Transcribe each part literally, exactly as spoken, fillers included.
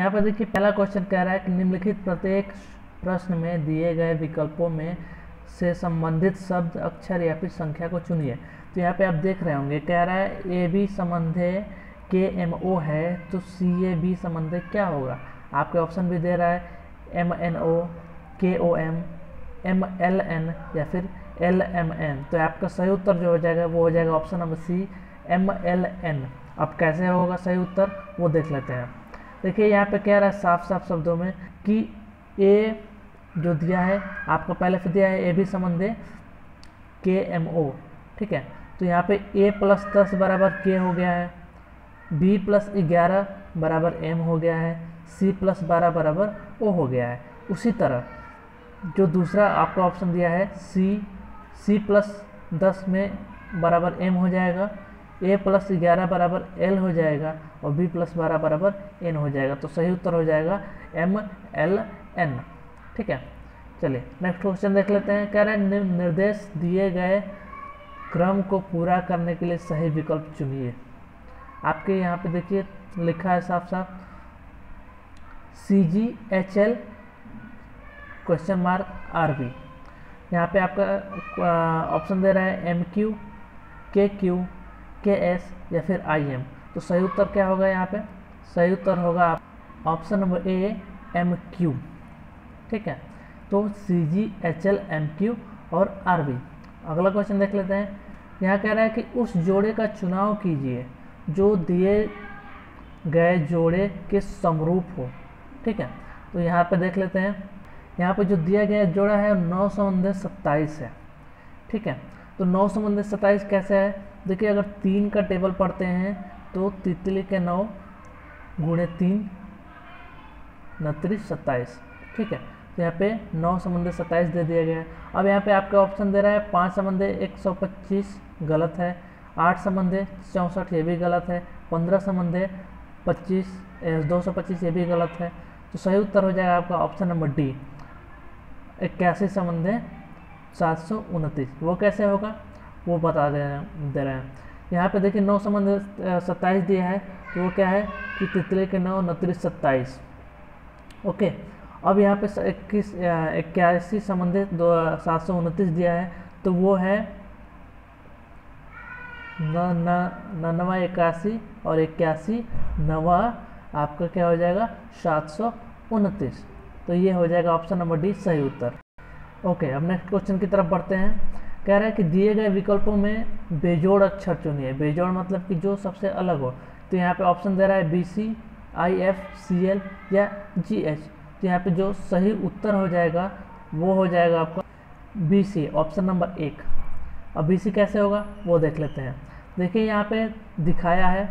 यहाँ पर देखिए पहला क्वेश्चन कह रहा है कि निम्नलिखित प्रत्येक प्रश्न में दिए गए विकल्पों में से संबंधित शब्द, अक्षर या फिर संख्या को चुनिए। तो यहाँ पे आप देख रहे होंगे कह रहा है ए बी संबंधे के एम ओ है, तो सी ए बी संबंधे क्या होगा। आपके ऑप्शन भी दे रहा है M N O, K O M, M L N या फिर एल एम एन। तो आपका सही उत्तर जो हो जाएगा वो हो जाएगा option number C, M L N. अब कैसे होगा सही उत्तर वो देख लेते हैं। देखिए यहाँ पे कह रहा है साफ साफ शब्दों में कि ए जो दिया है आपको पहले से दिया है ए बी संबंधे के एम ओ, ठीक है। तो यहाँ पे ए प्लस दस बराबर के हो गया है, बी प्लस ग्यारह बराबर एम हो गया है, सी प्लस बारह बराबर ओ हो गया है। उसी तरह जो दूसरा आपका ऑप्शन दिया है सी, सी प्लस दस में बराबर एम हो जाएगा, ए प्लस ग्यारह बराबर एल हो जाएगा और बी प्लस बारह बराबर एन हो जाएगा। तो सही उत्तर हो जाएगा एम एल एन, ठीक है। चलिए नेक्स्ट क्वेश्चन देख लेते हैं। कह रहे हैं निर्देश दिए गए क्रम को पूरा करने के लिए सही विकल्प चुनिए। आपके यहाँ पे देखिए लिखा है साफ साफ C G H L question mark R B. यहाँ पे आपका ऑप्शन दे रहा है M Q, K Q, K S या फिर आई एम। तो सही उत्तर क्या होगा यहाँ पे, सही उत्तर होगा option number A M Q, ठीक है। तो C G H L M Q और आर बी। अगला क्वेश्चन देख लेते हैं। यहाँ कह रहा है कि उस जोड़े का चुनाव कीजिए जो दिए गए जोड़े के समरूप हो, ठीक है। तो यहाँ पे देख लेते हैं, यहाँ पे जो दिया गया जोड़ा है नौ समंदे सत्ताईस है, ठीक है। तो नौ समंदे सत्ताईस कैसे है, देखिए अगर तीन का टेबल पढ़ते हैं तो तितली के नौ गुणे तीन उनतीस सत्ताईस, ठीक है। तो यहाँ पे नौ समंदे सत्ताईस दे दिया गया है। अब यहाँ पे आपका ऑप्शन दे रहा है पाँच समंदे एक सौ पच्चीस गलत है, आठ समंदे चौंसठ ये भी गलत है, पंद्रह समंदे पच्चीस दो सौ पच्चीस ये भी गलत है। तो सही उत्तर हो जाएगा आपका ऑप्शन नंबर डी, इक्यासी समंदे सात सौ उनतीस। वो कैसे होगा वो बता दे दे रहे हैं। यहाँ पे देखिए नौ समंदे सत्ताईस दिया है, तो वो क्या है कि तितली के नौ उनतीस सत्ताईस, ओके। अब यहाँ पे इक्कीस इक्यासी समंदे दो सात सौ उनतीस दिया है, तो वो है न न नवा इक्यासी और इक्यासी नवा आपका क्या हो जाएगा सात सौ उनतीस। तो ये हो जाएगा ऑप्शन नंबर डी सही उत्तर, ओके। अब नेक्स्ट क्वेश्चन की तरफ बढ़ते हैं। कह रहा है कि दिए गए विकल्पों में बेजोड़ अक्षर चुनिए। बेजोड़ मतलब कि जो सबसे अलग हो। तो यहाँ पे ऑप्शन दे रहा है B C, I F, C L या जी एच। तो यहाँ पे जो सही उत्तर हो जाएगा वो हो जाएगा आपका बी सी, ऑप्शन नंबर एक। अब बी सी कैसे होगा वो देख लेते हैं। देखिए यहाँ पे दिखाया है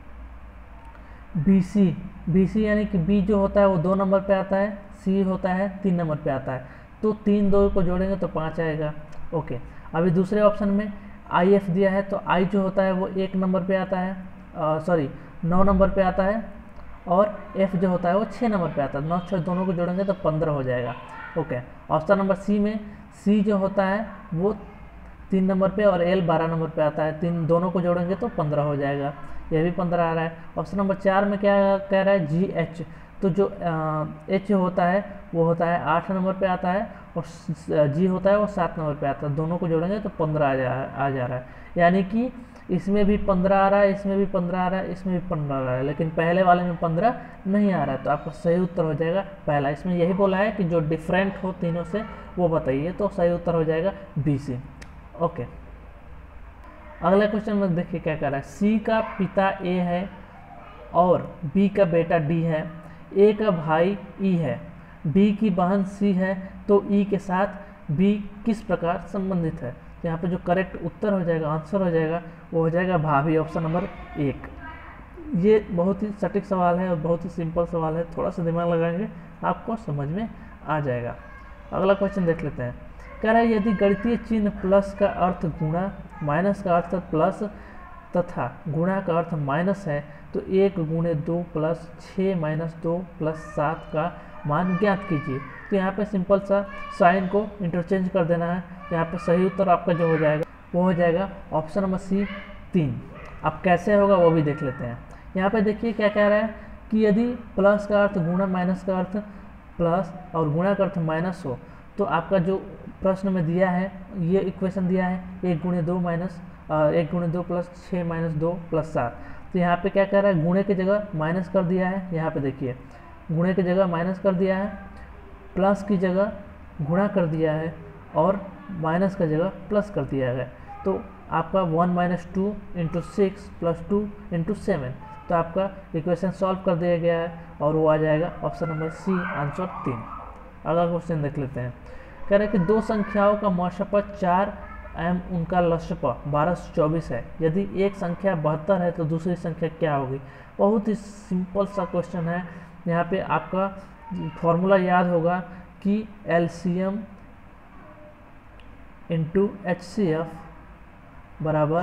बी सी, बी सी यानी कि बी जो होता है वो दो नंबर पे आता है, सी होता है तीन नंबर पे आता है। तो तीन दो को जोड़ेंगे तो पाँच आएगा, ओके। अभी दूसरे ऑप्शन में आई एफ दिया है, तो आई जो होता है वो एक नंबर पे आता है, सॉरी नौ नंबर पे आता है, और एफ जो होता है वो छः नंबर पे आता है। नौ छः दोनों को जोड़ेंगे तो पंद्रह हो जाएगा, ओके। ऑप्शन नंबर सी में सी जो होता है वो तीन नंबर पे और एल बारह नंबर पे आता है, तीन दोनों को जोड़ेंगे तो पंद्रह हो जाएगा, यह भी पंद्रह आ रहा है। ऑप्शन नंबर चार में क्या कह रहा है जी एच। तो जो एच होता है वो होता है आठ नंबर पे आता है और जी होता है वो सात नंबर पे आता है, दोनों को जोड़ेंगे तो पंद्रह आ जा आ जा रहा है। यानी कि इसमें भी पंद्रह आ रहा है, इसमें भी पंद्रह आ रहा है, इसमें भी पंद्रह आ रहा है, लेकिन पहले वाले में पंद्रह नहीं आ रहा है। तो आपका सही उत्तर हो जाएगा पहला। इसमें यही बोला है कि जो डिफरेंट हो तीनों से वो बताइए, तो सही उत्तर हो जाएगा बी सी, ओके। अगला क्वेश्चन में देखिए क्या कर रहा है। सी का पिता ए है और बी का बेटा डी है, ए का भाई ई है, बी की बहन सी है, तो ई के साथ बी किस प्रकार संबंधित है। तो यहाँ पे जो करेक्ट उत्तर हो जाएगा, आंसर हो जाएगा वो हो जाएगा भाभी, ऑप्शन नंबर एक। ये बहुत ही सटीक सवाल है और बहुत ही सिंपल सवाल है, थोड़ा सा दिमाग लगाएंगे आपको समझ में आ जाएगा। अगला क्वेश्चन देख लेते हैं। कह रहा है यदि गणितीय चिन्ह प्लस का अर्थ गुणा, माइनस का अर्थ प्लस तथा गुणा का अर्थ माइनस है, तो एक गुणे दो प्लस छः माइनस दो प्लस सात का मान ज्ञात कीजिए। तो यहाँ पे सिंपल सा साइन को इंटरचेंज कर देना है। तो यहाँ पे सही उत्तर आपका जो हो जाएगा वो हो जाएगा ऑप्शन नंबर सी तीन। अब कैसे होगा वो भी देख लेते हैं। यहाँ पे देखिए क्या कह रहा है कि यदि प्लस का अर्थ गुणा, माइनस का अर्थ प्लस और गुणा का अर्थ माइनस हो, तो आपका जो प्रश्न में दिया है ये इक्वेशन दिया है एक गुणे दो माइनस एक गुणे दो प्लस छः माइनस दो प्लस सात। तो यहाँ पे क्या कर रहा है, गुणे की जगह माइनस कर दिया है। यहाँ पे देखिए गुणे की जगह माइनस कर दिया है, प्लस की जगह गुणा कर दिया है और माइनस की जगह प्लस कर दिया है। तो आपका one minus two into six plus two into seven, तो आपका इक्वेशन सॉल्व कर दिया गया है और वो आ जाएगा ऑप्शन नंबर सी, आंसर तीन। अगला क्वेश्चन देख लेते हैं। कह रहे हैं कि दो संख्याओं का मौशप चार एम उनका लसप बारह सौ चौबीस है, यदि एक संख्या बहत्तर है तो दूसरी संख्या क्या होगी। बहुत ही सिंपल सा क्वेश्चन है। यहाँ पे आपका फॉर्मूला याद होगा कि LCM into H C F बराबर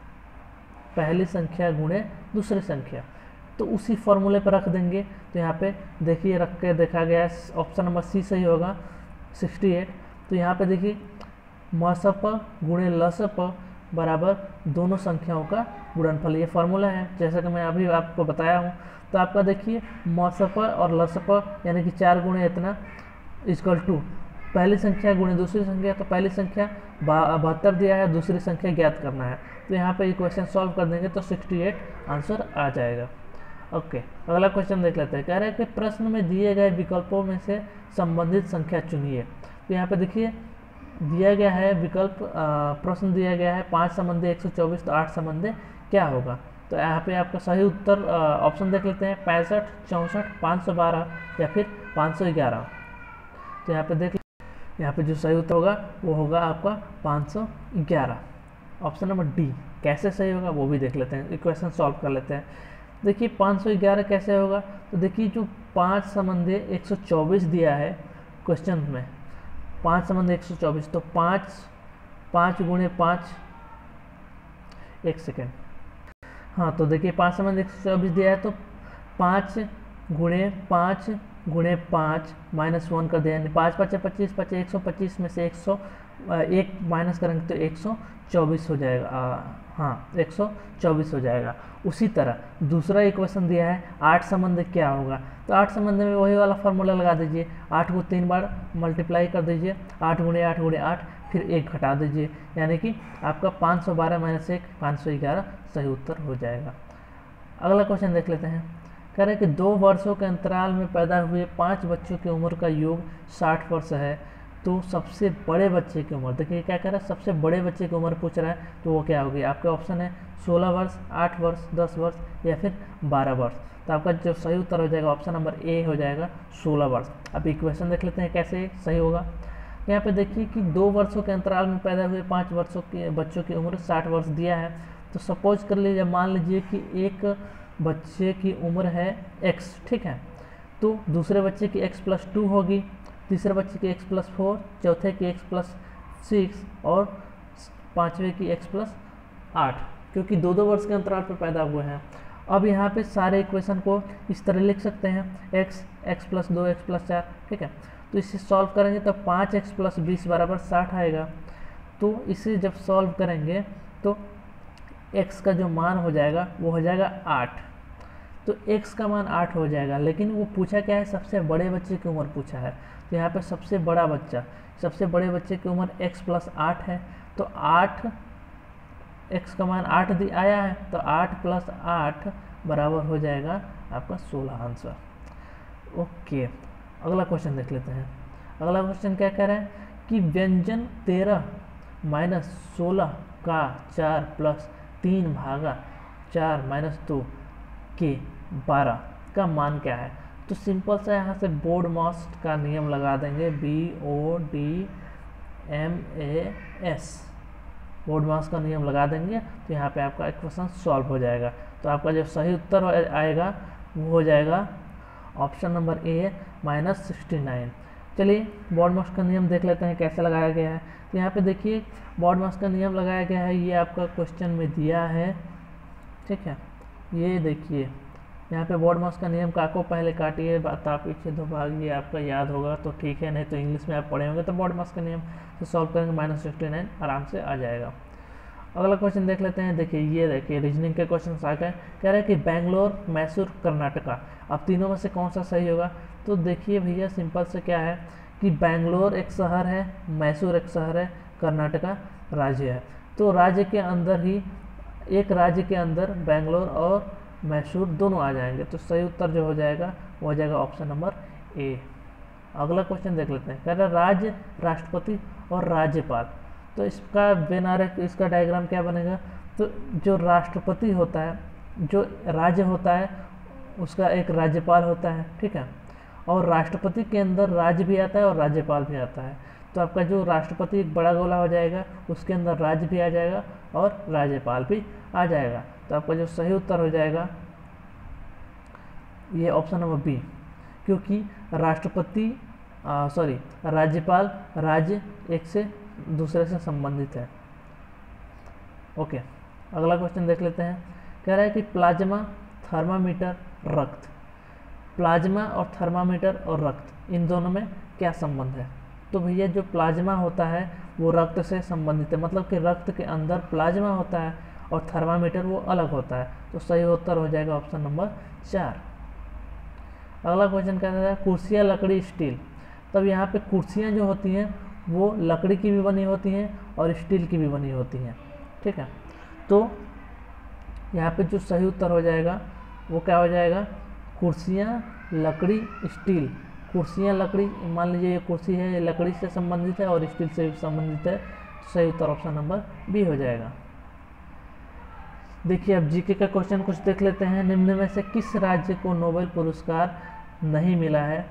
पहली संख्या गुणे दूसरी संख्या, तो उसी फॉर्मूले पर रख देंगे। तो यहाँ पे देखिए रख के देखा गया है, ऑप्शन नंबर सी सही होगा अड़सठ। तो यहाँ पे देखिए मसप गुणे लसप बराबर दोनों संख्याओं का गुणनफल, ये फार्मूला है जैसा कि मैं अभी आपको बताया हूँ। तो आपका देखिए मसप और लसप यानी कि चार गुणे इतना इक्वल टू पहली संख्या गुणे दूसरी संख्या, तो पहली संख्या बहत्तर दिया है, दूसरी संख्या ज्ञात करना है। तो यहाँ पे इक्वेशन सॉल्व कर देंगे तो अड़सठ आंसर आ जाएगा। ओके, अगला क्वेश्चन देख लेते हैं। कह रहे हैं कि प्रश्न में दिए गए विकल्पों में से संबंधित संख्या चुनिए। तो यहाँ पे देखिए दिया गया है विकल्प, प्रश्न दिया गया है पाँच संबंधे एक सौ चौबीस, तो आठ संबंधे क्या होगा। तो यहाँ पे आपका सही उत्तर ऑप्शन देख लेते हैं, पैंसठ, चौंसठ, पाँच सौ बारह या फिर पाँच सौ ग्यारह। तो यहाँ पे देख यहाँ पे जो सही उत्तर होगा वो होगा आपका पाँच सौ ग्यारह। Option number D. कैसे सही होगा वो भी देख लेते हैं, इक्वेशन सॉल्व कर लेते हैं। देखिए पाँच सौ ग्यारह कैसे होगा, तो देखिए जो पाँच संबंधे एक सौ चौबीस दिया है क्वेश्चन में, पाँच संबंधे एक सौ चौबीस, तो पाँच पाँच गुणे पाँच, एक सेकेंड, हाँ तो देखिए पाँच संबंधे एक सौ चौबीस दिया है, तो पाँच गुणे पाँच गुणे पाँच माइनस वन कर दिया, यानी पाँच पचे पच्चीस, पचे एक सौ पच्चीस में से एक सौ एक माइनस करेंगे तो एक सौ चौबीस हो जाएगा। आ, हाँ एक सौ चौबीस हो जाएगा। उसी तरह दूसरा इक्वेशन दिया है आठ संबंध क्या होगा, तो आठ संबंध में वही वाला फार्मूला लगा दीजिए, आठ को तीन बार मल्टीप्लाई कर दीजिए, आठ गुणे आठ गुणे आठ, फिर एक घटा दीजिए, यानी कि आपका पाँच सौ बारह माइनस एक पाँच सौ ग्यारह सही उत्तर हो जाएगा। अगला क्वेश्चन देख लेते हैं। कह रहे हैं कि दो वर्षों के अंतराल में पैदा हुए पाँच बच्चों की उम्र का योग साठ वर्ष है, तो सबसे बड़े बच्चे की उम्र, देखिए क्या कह रहा है, सबसे बड़े बच्चे की उम्र पूछ रहा है, तो वो क्या होगी। आपका ऑप्शन है सोलह वर्ष, आठ वर्ष, दस वर्ष या फिर बारह वर्ष। तो आपका जो सही उत्तर हो जाएगा ऑप्शन नंबर ए हो जाएगा सोलह वर्ष। अब इक्वेशन देख लेते हैं कैसे सही होगा। यहाँ पे देखिए कि दो वर्षों के अंतराल में पैदा हुए पाँच वर्षों के बच्चों की उम्र साठ वर्ष दिया है, तो सपोज कर लीजिए, मान लीजिए कि एक बच्चे की उम्र है x, ठीक है, तो दूसरे बच्चे की x प्लस टू होगी, तीसरे बच्चे की x प्लस फोर, चौथे की x प्लस सिक्स और पाँचवें की x प्लस आठ, क्योंकि दो दो वर्ष के अंतराल पर पैदा हुए हैं। अब यहाँ पे सारे इक्वेशन को इस तरह लिख सकते हैं, x x प्लस दो, x प्लस चार, ठीक है। तो इसे सॉल्व करेंगे तो पाँच एक्स प्लस बीस बराबर साठ आएगा। तो इसे जब सॉल्व करेंगे तो x का जो मान हो जाएगा वो हो जाएगा आठ, तो x का मान आठ हो जाएगा। लेकिन वो पूछा क्या है, सबसे बड़े बच्चे की उम्र पूछा है, तो यहाँ पे सबसे बड़ा बच्चा, सबसे बड़े बच्चे की उम्र x प्लस आठ है, तो आठ x का मान आठ दी आया है, तो आठ प्लस आठ बराबर हो जाएगा आपका सोलह आंसर। ओके, अगला क्वेश्चन देख लेते हैं। अगला क्वेश्चन क्या कह रहा है कि व्यंजन तेरह माइनस सोलह का चार प्लस तीन भागा चार माइनस दो के बारह का मान क्या है। तो सिंपल सा यहाँ से बोर्ड मास का नियम लगा देंगे, B O D M A S, BODMAS का नियम लगा देंगे, तो यहाँ पे आपका इक्वेशन सॉल्व हो जाएगा। तो आपका जो सही उत्तर आएगा वो हो जाएगा option number A minus sixty nine. चलिए बोर्ड मास का नियम देख लेते हैं कैसे लगाया गया है। तो यहाँ पे देखिए बोर्ड मास का नियम लगाया गया है, ये आपका क्वेश्चन में दिया है, ठीक है। ये देखिए यहाँ पे बोर्ड मास का नियम काको पहले काटिए बता पीछे दो भाग, ये आपका याद होगा तो ठीक है, नहीं तो इंग्लिश में आप पढ़े होंगे तो बोर्ड मास का नियम से सॉल्व करेंगे, माइनस सिक्सटी नाइन आराम से आ जाएगा। अगला क्वेश्चन देख लेते हैं। देखिए ये देखिए रीजनिंग के क्वेश्चन आ गए। कह रहे हैं कि बेंगलोर, मैसूर, कर्नाटका, अब तीनों में से कौन सा सही होगा। तो देखिए भैया सिंपल से क्या है कि बेंगलोर एक शहर है, मैसूर एक शहर है, कर्नाटका राज्य है। तो राज्य के अंदर ही एक राज्य के अंदर बेंगलोर और मैसूर दोनों आ जाएंगे। तो सही उत्तर जो हो जाएगा वो हो जाएगा ऑप्शन नंबर ए। अगला क्वेश्चन देख लेते हैं। कह रहा है राज्य, राष्ट्रपति और राज्यपाल। तो इसका बेनार है, इसका डायग्राम क्या बनेगा। तो जो राष्ट्रपति होता है, जो राज्य होता है उसका एक राज्यपाल होता है, ठीक है, और राष्ट्रपति के अंदर राज्य भी आता है और राज्यपाल भी आता है। तो आपका जो राष्ट्रपति एक बड़ा गोला हो जाएगा, उसके अंदर राज्य भी आ जाएगा और राज्यपाल भी आ जाएगा। तो आपका जो सही उत्तर हो जाएगा ये ऑप्शन नंबर बी, क्योंकि राष्ट्रपति सॉरी राज्यपाल राज्य एक से दूसरे से संबंधित है। ओके, अगला क्वेश्चन देख लेते हैं। कह रहा है कि प्लाज्मा, थर्मामीटर, रक्त, प्लाज्मा और थर्मामीटर और रक्त इन दोनों में क्या संबंध है। तो भैया जो प्लाज्मा होता है वो रक्त से संबंधित है, मतलब कि रक्त के अंदर प्लाज्मा होता है और थर्मामीटर वो अलग होता है। तो सही उत्तर हो जाएगा ऑप्शन नंबर चार। अगला क्वेश्चन क्या है, कुर्सियाँ, लकड़ी, स्टील। तब यहाँ पे कुर्सियाँ जो होती हैं वो लकड़ी की भी बनी होती हैं और स्टील की भी बनी होती हैं, ठीक है। तो यहाँ पे जो सही उत्तर हो जाएगा वो क्या हो जाएगा, कुर्सियाँ, लकड़ी, स्टील। कुर्सियाँ लकड़ी, मान लीजिए ये कुर्सी है, ये लकड़ी से संबंधित है और स्टील से भी संबंधित है। तो सही उत्तर ऑप्शन नंबर बी हो जाएगा। देखिए अब जीके का क्वेश्चन कुछ देख लेते हैं। निम्न में से किस राज्य को नोबेल पुरस्कार नहीं मिला है।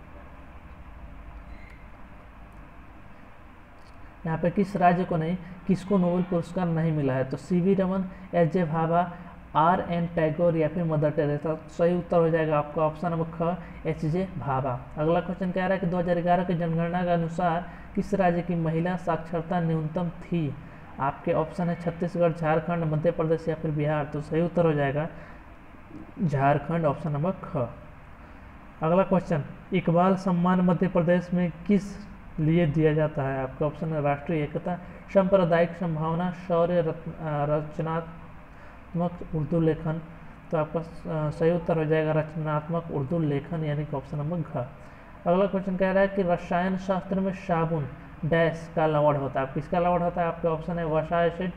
यहाँ पे किस राज्य को नहीं, किसको नोबेल पुरस्कार नहीं मिला है। तो C V Raman, H J Bhabha, R N Tagore या फिर मदर टेरेसा। सही उत्तर हो जाएगा आपका ऑप्शन नंबर ख, एच जे भाभा। अगला क्वेश्चन कह रहा है कि दो हज़ार ग्यारह की जनगणना के अनुसार किस राज्य की महिला साक्षरता न्यूनतम थी। आपके ऑप्शन है छत्तीसगढ़, झारखंड, मध्य प्रदेश या फिर बिहार। तो सही उत्तर हो जाएगा झारखंड, ऑप्शन नंबर ख। अगला क्वेश्चन, इकबाल सम्मान मध्य प्रदेश में किस लिए दिया जाता है। आपका ऑप्शन है राष्ट्रीय एकता, सांप्रदायिक संभावना, शौर्य, रचनात्मक उर्दू लेखन। तो आपका सही उत्तर हो जाएगा रचनात्मक उर्दू लेखन, यानी कि ऑप्शन नंबर घ। अगला क्वेश्चन कह रहा है कि रसायन शास्त्र में साबुन डैश का लवण होता है। किसका लवण होता है। आपके ऑप्शन है वसा एसिड,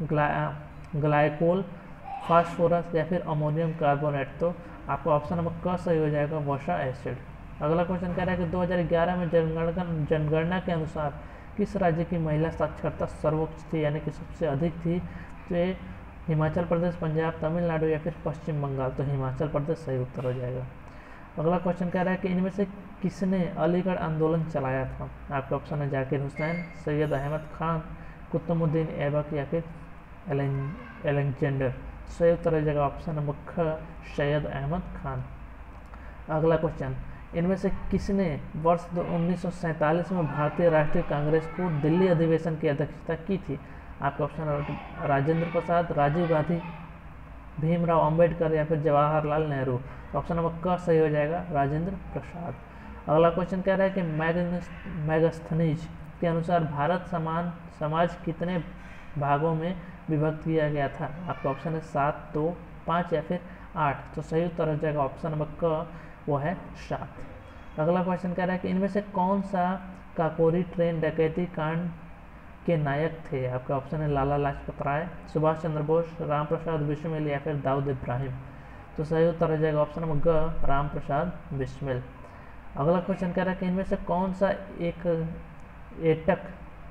ग्लाइकोल, फास्फोरस या फिर अमोनियम कार्बोनेट। तो आपका ऑप्शन नंबर क सही हो जाएगा वसा एसिड। अगला क्वेश्चन कह रहा है कि दो हज़ार ग्यारह में जनगणना जनगणना के अनुसार किस राज्य की महिला साक्षरता सर्वोच्च थी, यानी कि सबसे अधिक थी। तो ये हिमाचल प्रदेश, पंजाब, तमिलनाडु या फिर पश्चिम बंगाल। तो हिमाचल प्रदेश सही उत्तर हो जाएगा। अगला क्वेश्चन कह रहा है कि इनमें से किसने अलीगढ़ आंदोलन चलाया था। आपका ऑप्शन है जाकिर हुसैन, सैयद अहमद खान, कुतुबुद्दीन ऐबक या फिर एलेक्जेंडर। सही उत्तर हो जाएगा ऑप्शन नंबर ख, सैयद अहमद खान। अगला क्वेश्चन, इनमें से किसने वर्ष उन्नीस सौ सैंतालीस में भारतीय राष्ट्रीय कांग्रेस को दिल्ली अधिवेशन की अध्यक्षता की थी। आपका ऑप्शन राजेंद्र प्रसाद, राजीव गांधी, भीमराव अंबेडकर या फिर जवाहरलाल नेहरू। ऑप्शन नंबर क सही हो जाएगा राजेंद्र प्रसाद। अगला क्वेश्चन कह रहा है कि मैगस्थनीज के अनुसार भारत समान समाज कितने भागों में विभक्त किया गया था। आपका ऑप्शन है सात, दो, पाँच या फिर आठ। तो सही उत्तर हो जाएगा ऑप्शन नंबर क, वो है सात। अगला क्वेश्चन कह रहा है कि इनमें से कौन सा काकोरी ट्रेन डकैती कांड के नायक थे। आपका ऑप्शन है लाला लाजपत राय, सुभाष चंद्र बोस, राम प्रसाद बिस्मिल या फिर दाऊद इब्राहिम। तो सही उत्तर हो जाएगा ऑप्शन नंबर ग, राम प्रसाद बिस्मिल। अगला क्वेश्चन कह रहा है कि इनमें से कौन सा एक एटक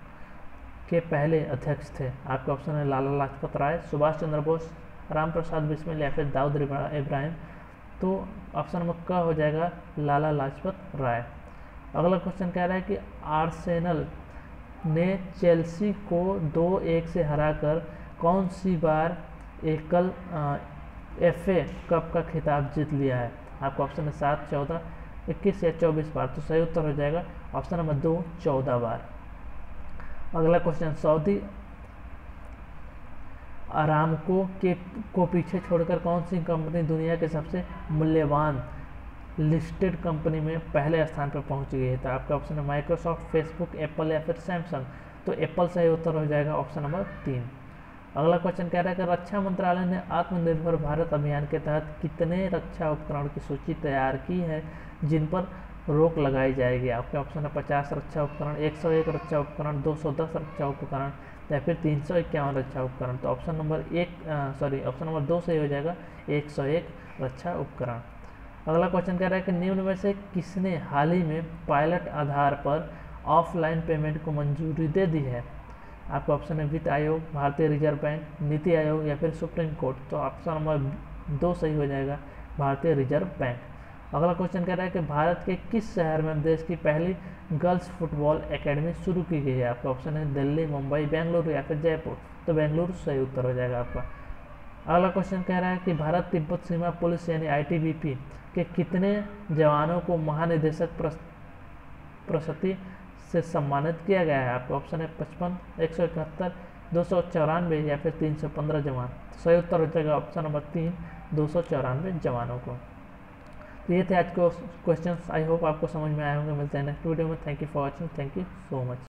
के पहले अध्यक्ष थे। आपका ऑप्शन है लाला लाजपत राय, सुभाष चंद्र बोस, राम प्रसाद बिस्मिल या फिर दाऊद इब्राहिम। तो ऑप्शन नंबर क हो जाएगा लाला लाजपत राय। अगला क्वेश्चन कह रहा है कि आर्सेनल ने चेल्सी को दो एक से हराकर कौन सी बार एकल एफए कप का खिताब जीत लिया है। आपका ऑप्शन है सात, चौदह, इक्कीस या चौबीस बार। तो सही उत्तर हो जाएगा ऑप्शन नंबर दो, चौदह बार। अगला क्वेश्चन, सऊदी अरामको के को पीछे छोड़कर कौन सी कंपनी दुनिया के सबसे मूल्यवान लिस्टेड कंपनी में पहले स्थान पर पहुंच गई है। तो आपका ऑप्शन है माइक्रोसॉफ्ट, फेसबुक, एप्पल या फिर सैमसंग। तो एप्पल सही उत्तर हो जाएगा ऑप्शन नंबर तीन। अगला क्वेश्चन कह रहा है कि रक्षा मंत्रालय ने आत्मनिर्भर भारत अभियान के तहत कितने रक्षा उपकरण की सूची तैयार की है जिन पर रोक लगाई जाएगी। आपके ऑप्शन है पचास रक्षा उपकरण, एक सौ एक रक्षा उपकरण, दो सौ दस रक्षा उपकरण या फिर तीन सौ इक्यावन रक्षा उपकरण। तो ऑप्शन नंबर एक सॉरी ऑप्शन नंबर दो सही हो जाएगा, एक सौ एक रक्षा उपकरण। अगला क्वेश्चन कह रहा है कि निम्न में से किसने हाल ही में पायलट आधार पर ऑफलाइन पेमेंट को मंजूरी दे दी है। आपका ऑप्शन है वित्त आयोग, भारतीय रिजर्व बैंक, नीति आयोग या फिर सुप्रीम कोर्ट। तो ऑप्शन नंबर दो सही हो जाएगा, भारतीय रिजर्व बैंक। अगला क्वेश्चन कह रहा है कि भारत के किस शहर में देश की पहली गर्ल्स फुटबॉल एकेडमी शुरू की गई है। आपका ऑप्शन है दिल्ली, मुंबई, बेंगलुरु या फिर जयपुर। तो बेंगलुरु सही उत्तर हो जाएगा आपका। अगला क्वेश्चन कह रहा है कि भारत तिब्बत सीमा पुलिस यानी आई टी बी पी के कितने जवानों को महानिदेशक प्रशस्ति से सम्मानित किया गया है। आपका ऑप्शन है पचपन, एक सौ इकहत्तर, दो सौ चौरानवे या फिर तीन सौ पंद्रह जवान। सही उत्तर हो जाएगा ऑप्शन नंबर तीन, दो सौ चौरानवे जवानों को। तो ये थे आज के क्वेश्चंस। आई होप आपको समझ में आए होंगे। मिलते हैं नेक्स्ट वीडियो में। Thank you for watching. Thank you so much.